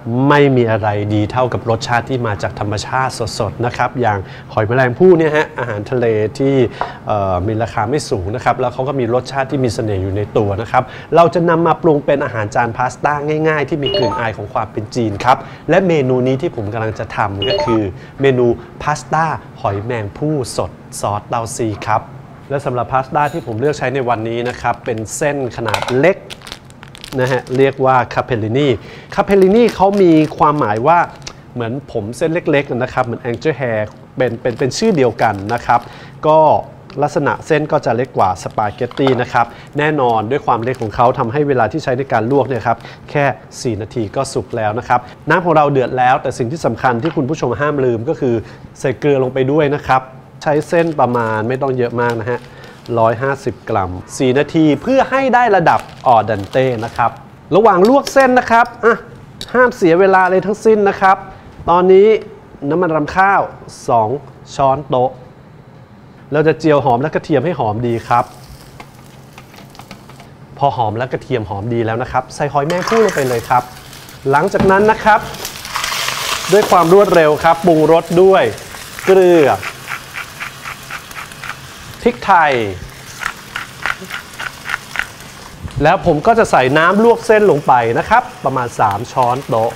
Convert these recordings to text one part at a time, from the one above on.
ไม่มีอะไรดีเท่ากับรสชาติที่มาจากธรรมชาติสดๆนะครับอย่างหอยแมลงภู่เนี่ยฮะอาหารทะเลที่มีราคาไม่สูงนะครับแล้วเขาก็มีรสชาติที่มีเสน่ห์อยู่ในตัวนะครับเราจะนำมาปรุงเป็นอาหารจานพาสต้าง่ายๆที่มีกลิ่นอายของความเป็นจีนครับและเมนูนี้ที่ผมกำลังจะทำก็คือเมนูพาสต้าหอยแมงภู่สดซอสเต้าซีครับและสำหรับพาสต้าที่ผมเลือกใช้ในวันนี้นะครับเป็นเส้นขนาดเล็กนะฮะเรียกว่าคาเพลลินีเขามีความหมายว่าเหมือนผมเส้นเล็กๆนะครับเหมือนแองเจิลแฮร์เป็นชื่อเดียวกันนะครับก็ลักษณะเส้นก็จะเล็กกว่าสปาเกตตี้นะครับแน่นอนด้วยความเล็กของเขาทำให้เวลาที่ใช้ในการลวกเนี่ยครับแค่4นาทีก็สุกแล้วนะครับน้ำของเราเดือดแล้วแต่สิ่งที่สำคัญที่คุณผู้ชมห้ามลืมก็คือใส่เกลือลงไปด้วยนะครับใช้เส้นประมาณไม่ต้องเยอะมากนะฮะ150 กรัม4นาทีเพื่อให้ได้ระดับออดันเต้นะครับระหว่างลวกเส้นนะครับห้ามเสียเวลาเลยทั้งสิ้นนะครับตอนนี้น้ำมันรำข้าว2ช้อนโต๊ะเราจะเจียวหอมและกระเทียมให้หอมดีครับพอหอมและกระเทียมหอมดีแล้วนะครับใส่หอยแมงภู่ลงไปเลยครับหลังจากนั้นนะครับด้วยความรวดเร็วครับปรุงรสด้วยเกลือพริกไทยแล้วผมก็จะใส่น้ำลวกเส้นลงไปนะครับประมาณ3ช้อนโต๊ะ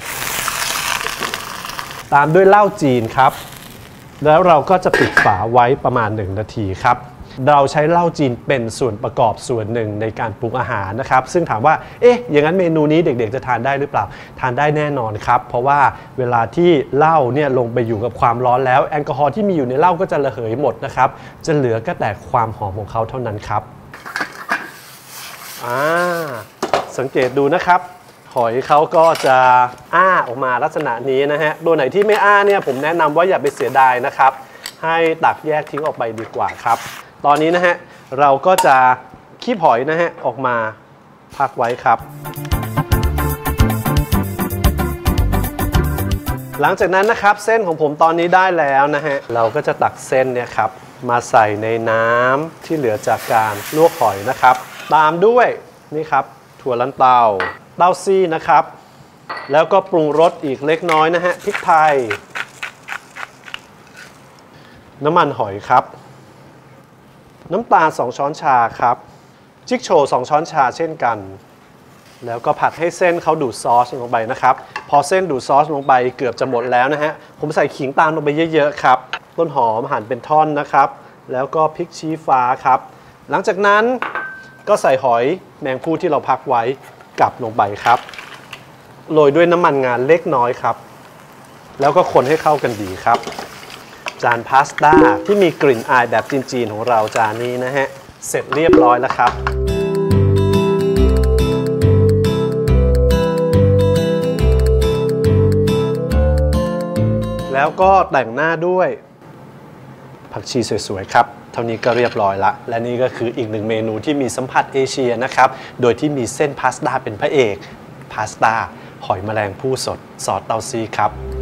ตามด้วยเหล้าจีนครับแล้วเราก็จะปิดฝาไว้ประมาณ1นาทีครับเราใช้เหล้าจีนเป็นส่วนประกอบส่วนหนึ่งในการปรุงอาหารนะครับซึ่งถามว่าอย่างนั้นเมนูนี้เด็กๆจะทานได้หรือเปล่าทานได้แน่นอนครับเพราะว่าเวลาที่เหล้าเนี่ยลงไปอยู่กับความร้อนแล้วแอลกอฮอล์ที่มีอยู่ในเหล้าก็จะระเหยหมดนะครับจะเหลือก็แต่ความหอมของเขาเท่านั้นครับสังเกตดูนะครับหอยเขาก็จะออกมาลักษณะนี้นะฮะตัวไหนที่ไม่เนี่ยผมแนะนำว่าอย่าไปเสียดายนะครับให้ตักแยกทิ้งออกไปดีกว่าครับตอนนี้นะฮะเราก็จะคีบหอยนะฮะออกมาพักไว้ครับหลังจากนั้นนะครับเส้นของผมตอนนี้ได้แล้วนะฮะเราก็จะตักเส้นเนี่ยครับมาใส่ในน้ำที่เหลือจากการลวกหอยนะครับตามด้วยนี่ครับถั่วลันเตาเต้าซี่นะครับแล้วก็ปรุงรสอีกเล็กน้อยนะฮะพริกไทยน้ำมันหอยครับน้ำตาล2ช้อนชาครับจิ๊กโชว์2ช้อนชาเช่นกันแล้วก็ผัดให้เส้นเขาดูดซอสลงไปนะครับพอเส้นดูดซอสลงไปเกือบจะหมดแล้วนะฮะผมใส่ขิงตามลงไปเยอะๆครับต้นหอมหั่นเป็นท่อนนะครับแล้วก็พริกชี้ฟ้าครับหลังจากนั้นก็ใส่หอยแมงภู่ที่เราพักไว้กลับลงไปครับโรยด้วยน้ำมันงาเล็กน้อยครับแล้วก็คนให้เข้ากันดีครับจานพาสต้าที่มีกลิ่นอายแบบจีนๆของเราจานนี้นะฮะเสร็จเรียบร้อยแล้วครับแล้วก็แต่งหน้าด้วยผักชีสวยๆครับเท่านี้ก็เรียบร้อยละและนี่ก็คืออีกหนึ่งเมนูที่มีสัมผัสเอเชียนะครับโดยที่มีเส้นพาสต้าเป็นพระเอกพาสต้าหอยแมลงภู่สดซอสเต้าซี่ครับ